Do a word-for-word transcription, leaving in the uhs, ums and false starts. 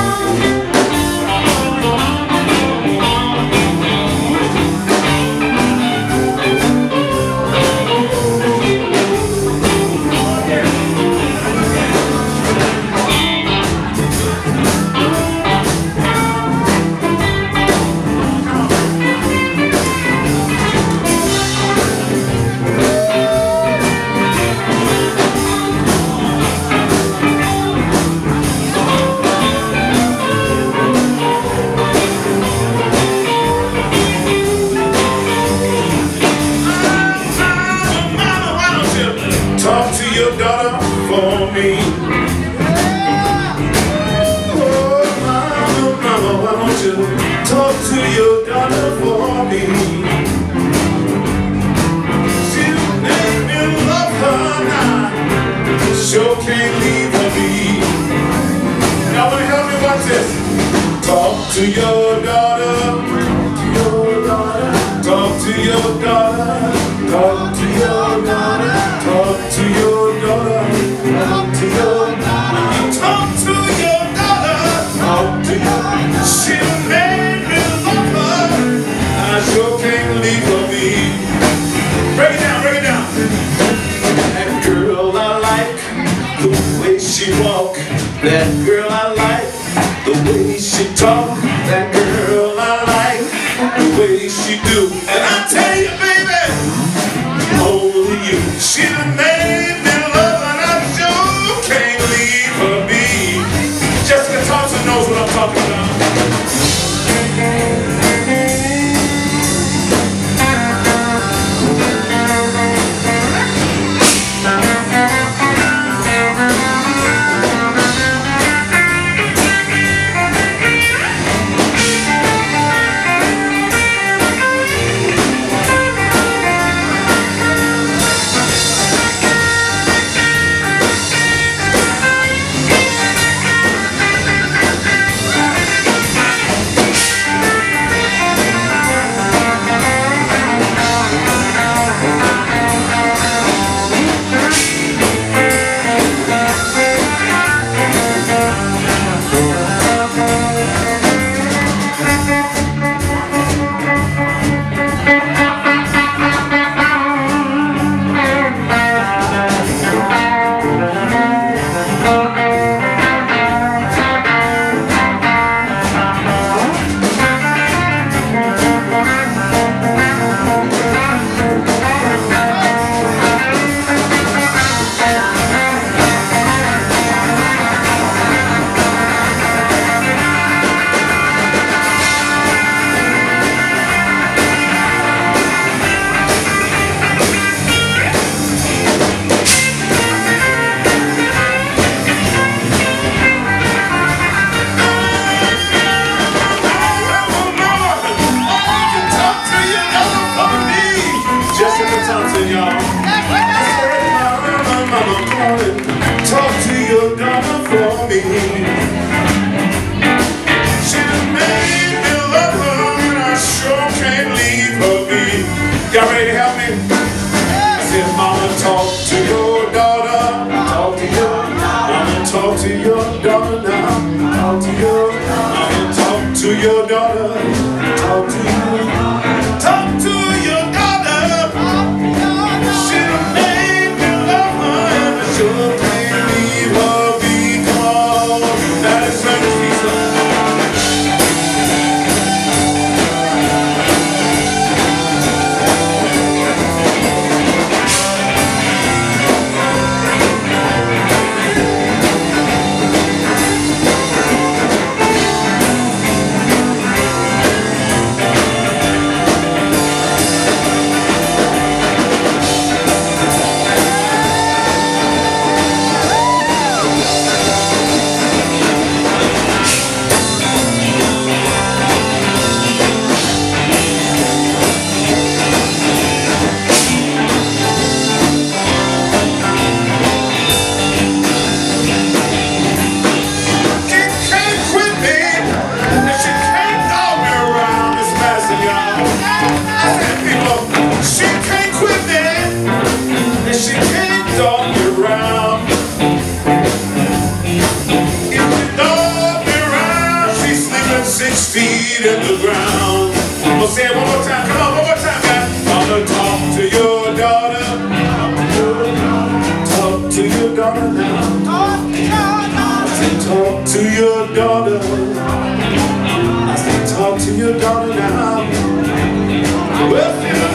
Talk to your daughter for me. She made me love her now. Sure can't leave her be. Y'all wanna help me watch this? Talk to your daughter. Talk to your daughter. Talk to your daughter. Talk to your daughter. Talk to your daughter. Talk to your daughter. Talk to your daughter. She made me love her. I sure can't leave her be. Break it down, break it down. That girl I like, the way she walk. That girl I like, the way she talk. That girl I like, the way she do. And I tell you, baby, only you. She done made me love her, and I sure can't leave her be. Jessica Thompson knows what I'm talking about. Talk to your daughter for me. She made me love her, and I sure can't leave her be. Y'all ready to help me? I said, Mama, talk to your daughter. Talk to your daughter. Mama, talk to your daughter now. Talk to your daughter. Mama, talk to your daughter. Talk to your daughter. Talk to your daughter. She made me love her, and I sure can't. his feet in the ground. We'll say it one more time. Come on, one more time, guys. Mama, talk to your daughter. Talk to your daughter now. Talk to your daughter. I said, talk to your daughter. I said, talk to your daughter now. Well,